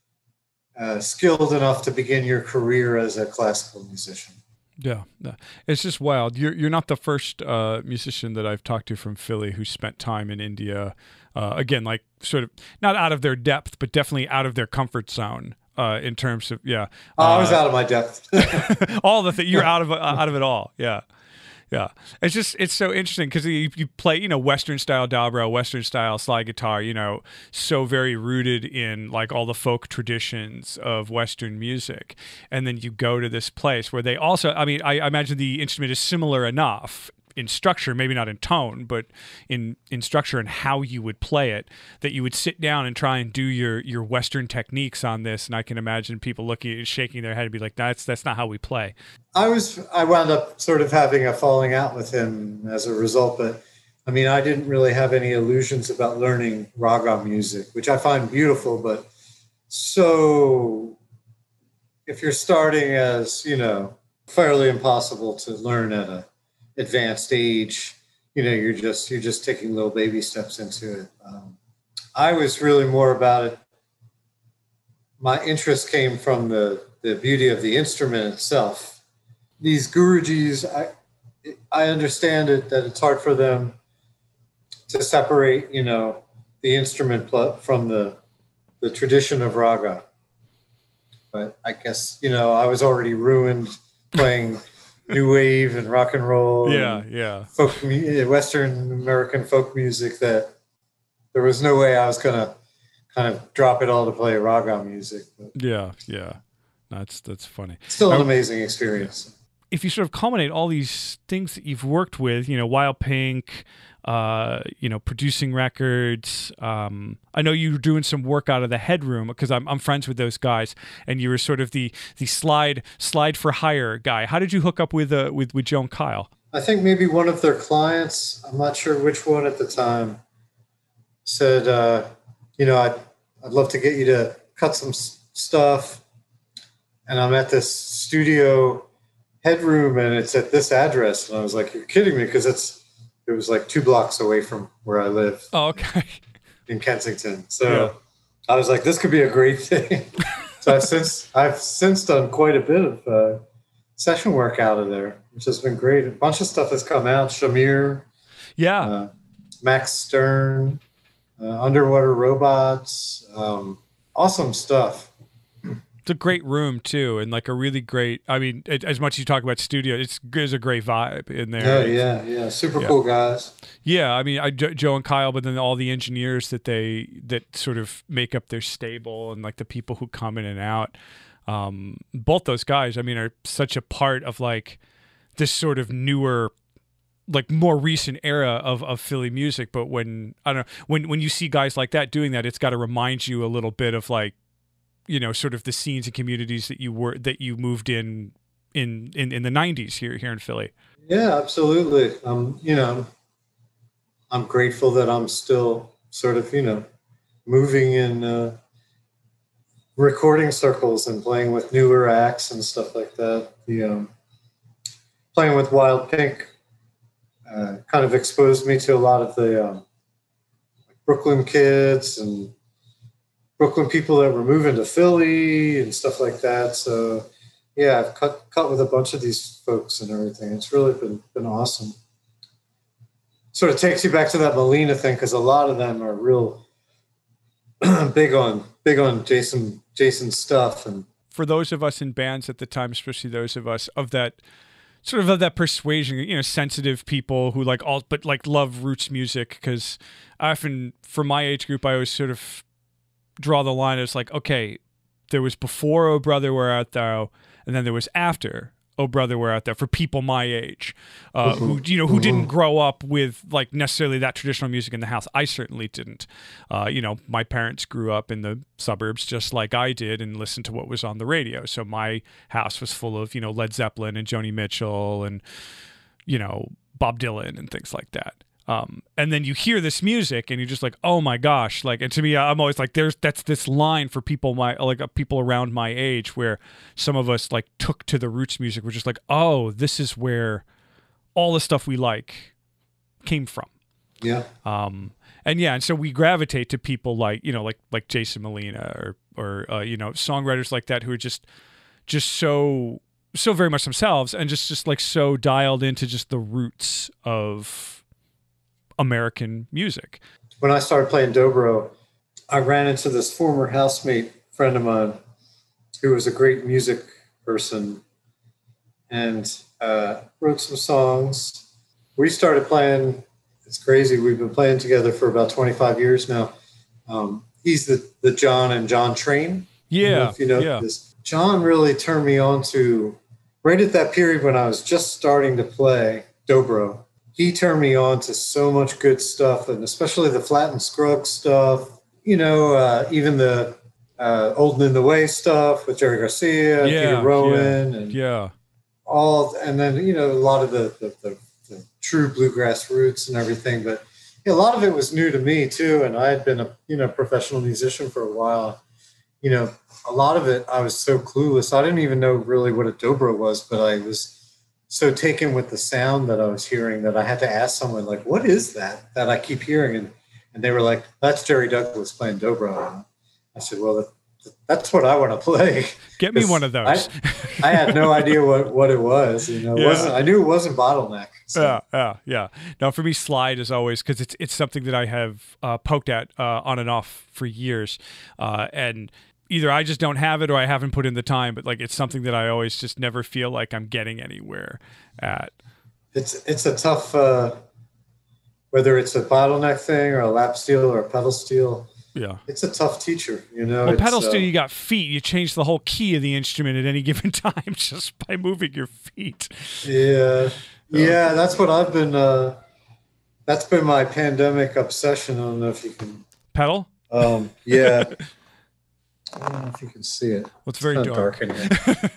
skilled enough to begin your career as a classical musician. Yeah, it's just wild. You're not the first musician that I've talked to from Philly who spent time in India. Again, like sort of not out of their depth, but definitely out of their comfort zone. In terms of I was out of my depth. all the things you're out of it all. Yeah, it's so interesting because you play Western style dobro, Western style slide guitar, so very rooted in like all the folk traditions of Western music, and then you go to this place where they also, I imagine the instrument is similar enough in structure, maybe not in tone, but in structure and how you would play it, that you would sit down and try and do your Western techniques on this. And I can imagine people looking at you, shaking their head and be like, that's not how we play. I wound up sort of having a falling out with him as a result, but I didn't really have any illusions about learning raga music, which I find beautiful, but so if you're starting as, fairly impossible to learn at a advanced age, you're just taking little baby steps into it. I was really more about it. My interest came from the beauty of the instrument itself. These gurujis, I understand it that it's hard for them to separate, the instrument from the tradition of raga. But I guess, I was already ruined playing new wave and rock and roll, folk Western American folk music, that there was no way I was gonna kind of drop it all to play raga music. But that's funny. Still an amazing experience. If you sort of culminate all these things that you've worked with, Wild Pink, producing records. I know you were doing some work out of the Headroom because I'm friends with those guys, and you were sort of the slide for hire guy. How did you hook up with Joe and Kyle? I think maybe one of their clients, I'm not sure which one at the time, said, I'd love to get you to cut some stuff, and I'm at this studio Headroom, and it's at this address. And I was like, you're kidding me, because it was like 2 blocks away from where I live. Oh, okay. In Kensington. So I was like, this could be a great thing. So I've since done quite a bit of session work out of there, which has been great. A bunch of stuff has come out. Shamir, Max Stern, Underwater Robots, awesome stuff. It's a great room too, and like a really great. As much as you talk about studio, there's a great vibe in there. Yeah, super cool guys. Yeah, Joe and Kyle, but then all the engineers that sort of make up their stable, and like the people who come in and out. Both those guys, are such a part of like this sort of newer, like more recent era of Philly music. But when you see guys like that doing that, it's got to remind you a little bit of like, sort of the scenes and communities that you moved in the 90s here in Philly. Yeah, absolutely. I'm grateful that I'm still sort of, moving in recording circles and playing with newer acts and stuff like that. Playing with Wild Pink kind of exposed me to a lot of the Brooklyn kids and Brooklyn people that were moving to Philly and stuff like that. So yeah, I've cut with a bunch of these folks and everything. It's really been awesome. Sort of takes you back to that Molina thing, because a lot of them are real big on Jason's stuff. And for those of us in bands at the time, especially those of us of that sort of that persuasion, you know, sensitive people who but love roots music, because often for my age group, I always sort of draw the line as like, okay, there was before Oh Brother Where Art Thou, and then there was after Oh Brother Where Art Thou for people my age, who didn't grow up with like necessarily that traditional music in the house. I certainly didn't. My parents grew up in the suburbs just like I did and listened to what was on the radio. So my house was full of, Led Zeppelin and Joni Mitchell and, Bob Dylan and things like that. And then you hear this music and you're just like, oh my gosh. Like, and to me, I'm always like, that's this line for people people around my age where some of us like took to the roots music. We're just like, oh, this is where all the stuff we like came from. Yeah. And so we gravitate to people like Jason Molina or songwriters like that who are just so very much themselves and just like so dialed into just the roots of American music. When I started playing dobro, I ran into this former housemate friend of mine who was a great music person and wrote some songs. We started playing. It's crazy. We've been playing together for about 25 years now. He's the John and John Train. Yeah. If you know this. John really turned me on to, right at that period when I was just starting to play dobro, he turned me on to so much good stuff, and especially the Flat and Scruggs stuff, even the Old and in the Way stuff with Jerry Garcia, Peter Rowan, and then, a lot of the true bluegrass roots and everything. But a lot of it was new to me too. And I had been a professional musician for a while. A lot of it, I was so clueless. I didn't even know really what a dobro was, but I was so taken with the sound that I was hearing that I had to ask someone, like, what is that I keep hearing? And they were like, that's Jerry Douglas playing dobro. And I said, well, that's what I want to play. Get me one of those. I had no idea what it was. I knew it wasn't Bottleneck. So. Yeah. Now, for me, slide is always, because it's something that I have poked at on and off for years. And either I just don't have it or I haven't put in the time, but like it's something that I always just never feel like I'm getting anywhere at. It's a tough, whether it's a Bottleneck thing or a lap steel or a pedal steel. Yeah, it's a tough teacher. Well, pedal steel, you got feet. You change the whole key of the instrument at any given time just by moving your feet. Yeah, that's what I've been. That's been my pandemic obsession. I don't know if you can pedal. Yeah. I don't know if you can see it. Well, it's very dark in here.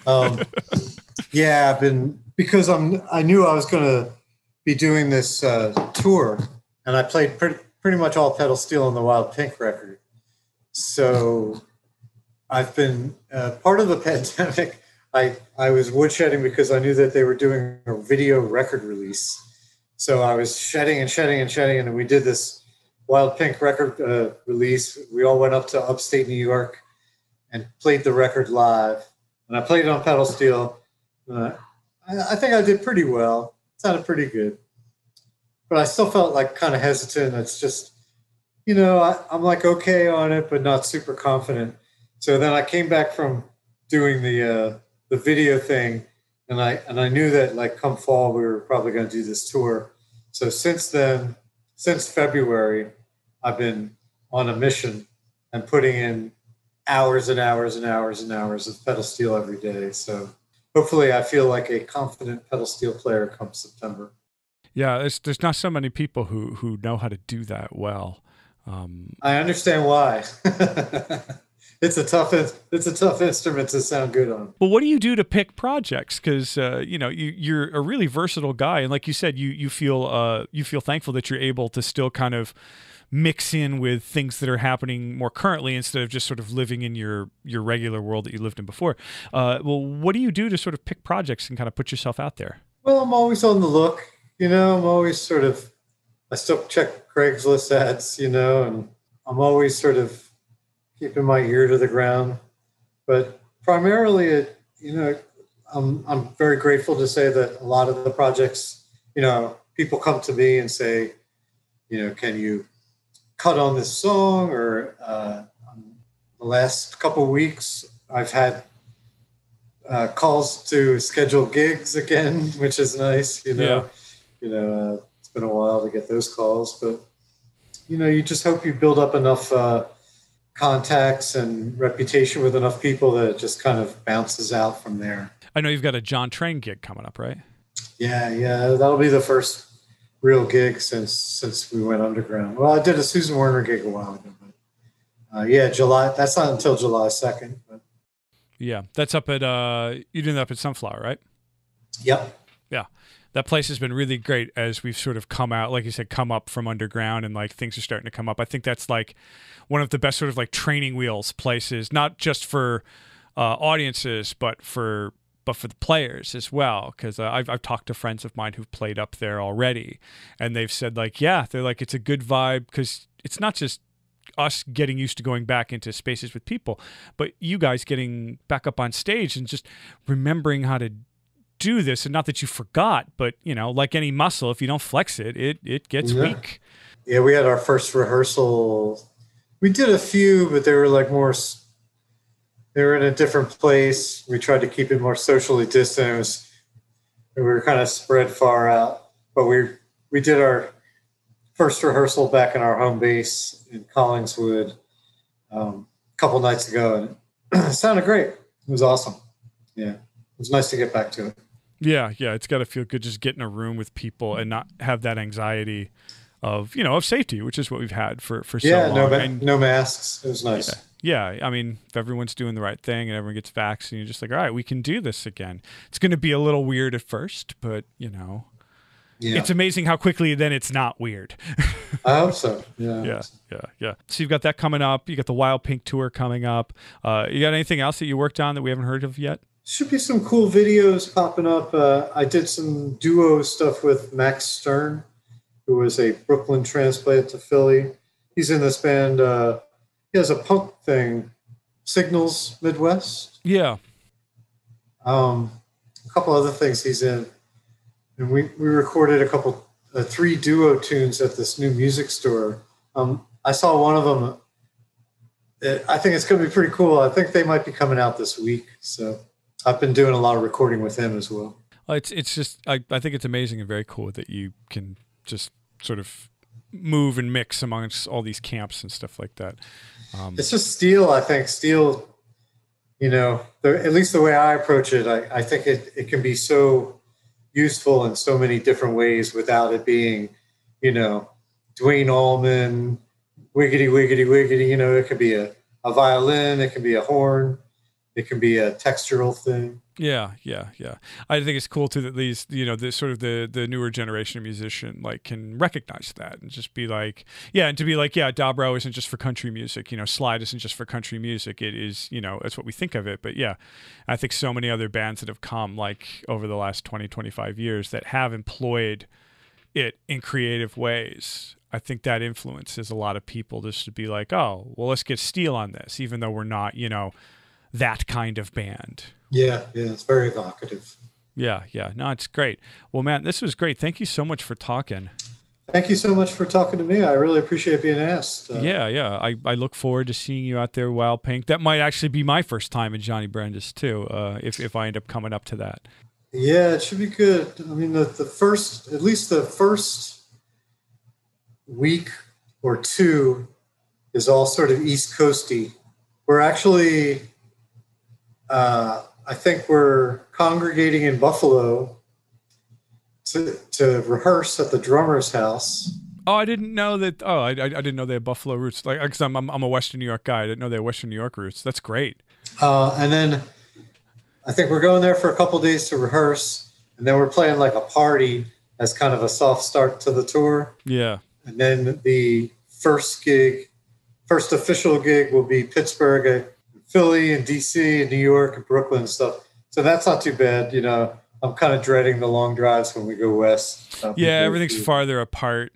I've been, because I knew I was going to be doing this tour, and I played pretty much all pedal steel on the Wild Pink record. So I've been part of the pandemic. I was woodshedding because I knew that they were doing a video record release. So I was shedding, and we did this Wild Pink record release. We all went up to upstate New York and played the record live. And I played it on pedal steel. I think I did pretty well. It sounded pretty good. But I still felt like kind of hesitant. It's just, I'm like okay on it, but not super confident. So then I came back from doing the video thing, and I knew that like come fall we were probably going to do this tour. So since then, since February, I've been on a mission and putting in hours and hours and hours and hours of pedal steel every day. So hopefully I feel like a confident pedal steel player come September. Yeah, there's not so many people who know how to do that well. I understand why. It's a tough instrument to sound good on. But what do you do to pick projects? Because you're a really versatile guy, and like you said, you feel thankful that you're able to still kind of mix in with things that are happening more currently instead of just sort of living in your regular world that you lived in before. Well, what do you do to sort of pick projects and kind of put yourself out there? Well, I'm always on the look. I'm always I still check Craigslist ads, and I'm always sort of keeping my ear to the ground. But primarily, I'm very grateful to say that a lot of the projects, people come to me and say, can you cut on this song? Or the last couple of weeks, I've had calls to schedule gigs again, which is nice. It's been a while to get those calls, but you just hope you build up enough contacts and reputation with enough people that it just kind of bounces out from there. I know you've got a John Train gig coming up, right? Yeah, that'll be the first real gig since we went underground. Well, I did a Susan Werner gig a while ago, but July. That's not until July 2nd. But. Yeah, that's up at you're doing that up at Sunflower, right? Yep. Yeah. That place has been really great as we've sort of come out, like you said, come up from underground, and like things are starting to come up. I think that's like one of the best sort of like training wheels places, not just for audiences, but for the players as well. Because I've talked to friends of mine who've played up there already, and they've said like, yeah, they're like, it's a good vibe because it's not just us getting used to going back into spaces with people, but you guys getting back up on stage and just remembering how to do this. And not that you forgot, but like any muscle, if you don't flex it, it gets weak. Yeah, we had our first rehearsal. We did a few, but they were like they were in a different place. We tried to keep it more socially distant. We were kind of spread far out, but we did our first rehearsal back in our home base in Collingswood a couple nights ago, and it sounded great. It was awesome. Yeah, it was nice to get back to it. Yeah, it's got to feel good just get in a room with people and not have that anxiety of safety, which is what we've had for so long. No masks. It was nice. Yeah, I mean, if everyone's doing the right thing and everyone gets vaccinated, you're just like, all right, we can do this again. It's going to be a little weird at first, but it's amazing how quickly then it's not weird. I hope so. Yeah. So you've got that coming up. You got the Wild Pink tour coming up. You got anything else that you worked on that we haven't heard of yet? Should be some cool videos popping up. I did some duo stuff with Max Stern, who was a Brooklyn transplant to Philly. He's in this band. He has a punk thing, Signals Midwest. Yeah. A couple other things he's in. And we recorded a couple, 3 duo tunes at this new music store. I saw one of them. I think it's going to be pretty cool. I think they might be coming out this week. So I've been doing a lot of recording with him as well. It's just, I think it's amazing and very cool that you can just sort of move and mix amongst all these camps and stuff like that. It's just steel. I think steel, at least the way I approach it, I think it can be so useful in so many different ways without it being, Dwayne Allman, wiggity, wiggity, wiggity. It could be a violin, it can be a horn, it can be a textural thing. Yeah. I think it's cool too that these, the sort of the newer generation of musician can recognize that and just be like, and to be like, dobro isn't just for country music, slide isn't just for country music. It is, that's what we think of it. But I think so many other bands that have come over the last 20, 25 years that have employed it in creative ways. I think that influences a lot of people just to be like, oh, well, let's get steel on this, even though we're not, that kind of band. Yeah, it's very evocative. Yeah. No, it's great. Well, man, this was great. Thank you so much for talking. Thank you so much for talking to me. I really appreciate being asked. Yeah. I look forward to seeing you out there, Wild Pink. That might actually be my first time in Johnny Brandis too, if I end up coming up to that. Yeah, it should be good. I mean, at least the first week or two is all sort of East Coasty. We're actually... I think we're congregating in Buffalo to rehearse at the drummer's house. Oh, I didn't know that. Oh, I didn't know they had Buffalo roots. Because I'm a Western New York guy. I didn't know they had Western New York roots. That's great. And then I think we're going there for a couple of days to rehearse, and then we're playing a party as kind of a soft start to the tour. Yeah. And then the first official gig will be Pittsburgh, Philly and DC and New York and Brooklyn and stuff. So that's not too bad. I'm kind of dreading the long drives when we go west. Yeah, everything's farther apart.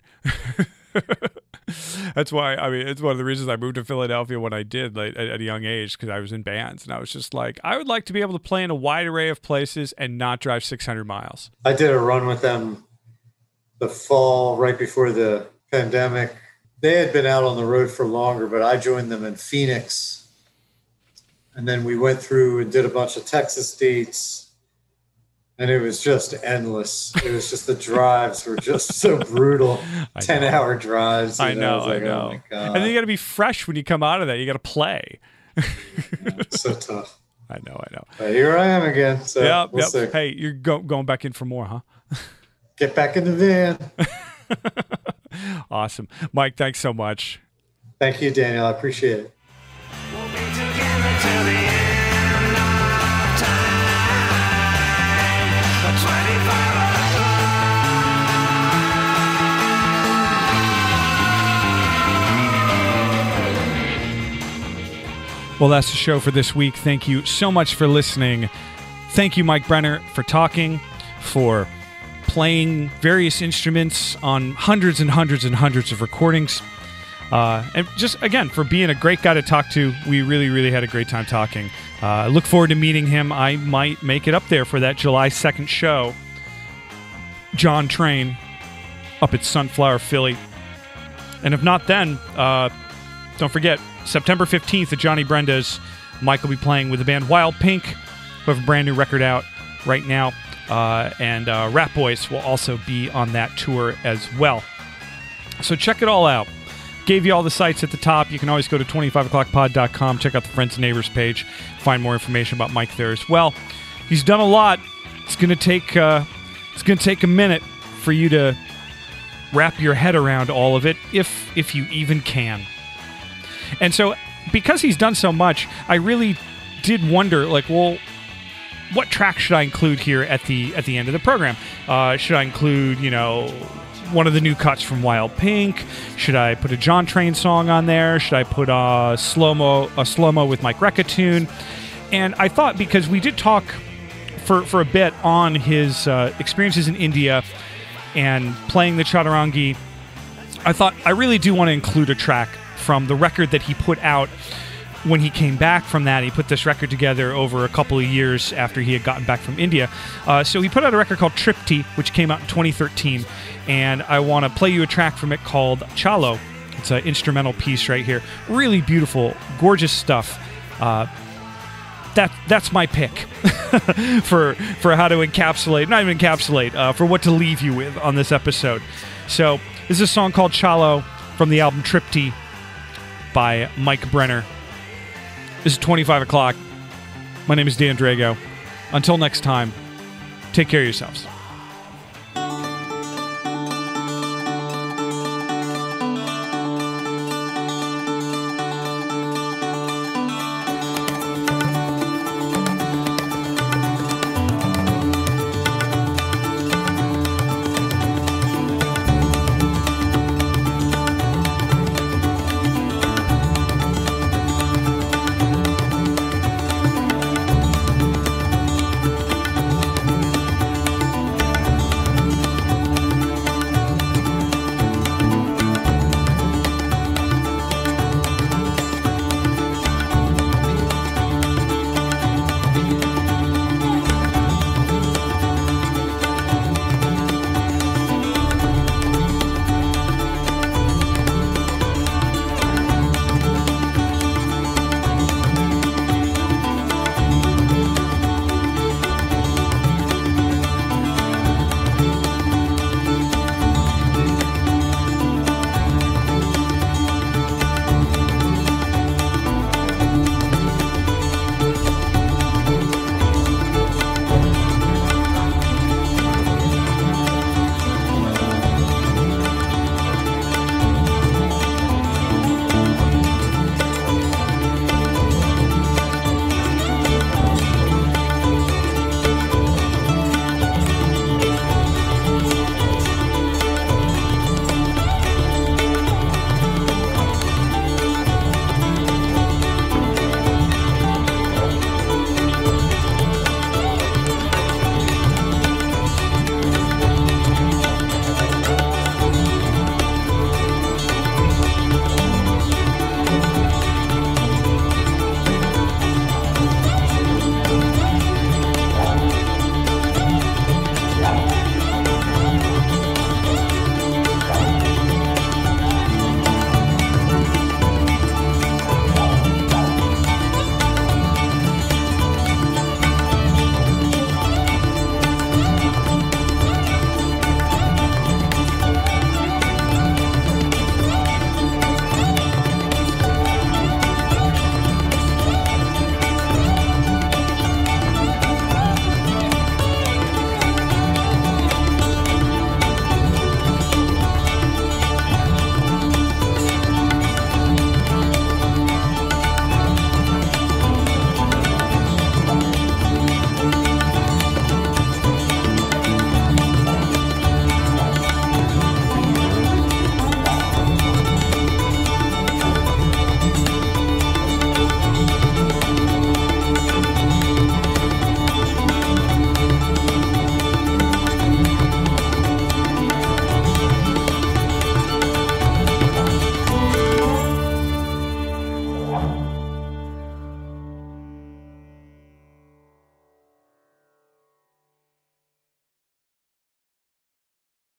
That's why, I mean, it's one of the reasons I moved to Philadelphia when I did, like, at a young age, because I was in bands, and I was just like, I would like to be able to play in a wide array of places and not drive 600 miles. I did a run with them the fall right before the pandemic. They had been out on the road for longer, but I joined them in Phoenix. And then we went through and did a bunch of Texas dates. And it was just endless. It was just the drives were just so brutal. 10-hour drives. I know. Oh my God. And then you got to be fresh when you come out of that. You got to play. Yeah, it's so tough. I know. But here I am again. So we'll see. Hey, you're going back in for more, huh? Get back in the van. Awesome. Mike, thanks so much. Thank you, Daniel. I appreciate it. We'll be together till the end of time. 25 Well, that's the show for this week. Thank you so much for listening. Thank you, Mike Brenner, for talking, for playing various instruments on hundreds and hundreds and hundreds of recordings. And just, again, for being a great guy to talk to. We really, really had a great time talking. I look forward to meeting him. I might make it up there for that July 2nd show. John Train up at Sunflower, Philly. And if not then, don't forget, September 15th at Johnny Brenda's, Mike will be playing with the band Wild Pink, who have a brand new record out right now. And Rat Boys will also be on that tour as well. So check it all out. Gave you all the sites at the top. You can always go to 25o'clockpod.com, check out the Friends and Neighbors page, find more information about Mike there as well. He's done a lot. It's going to take a minute for you to wrap your head around all of it, if you even can. And so, because he's done so much, I really did wonder, like, well, what track should I include here at the end of the program? Should I include, one of the new cuts from Wild Pink? Should I put a John Train song on there? Should I put a slow-mo with Mike Recca tune? And I thought, because we did talk for a bit on his experiences in India and playing the chaturangui, I thought I really do want to include a track from the record that he put out when he came back from that. He put this record together over a couple of years after he had gotten back from India. So he put out a record called Tripti, which came out in 2013, and I want to play you a track from it called Chalo. It's an instrumental piece right here. Really beautiful, gorgeous stuff. That's my pick for how to encapsulate, not even encapsulate, for what to leave you with on this episode. So this is a song called Chalo from the album Tripti by Mike Brenner. This is 25 o'clock. My name is Dan Drago. Until next time, take care of yourselves.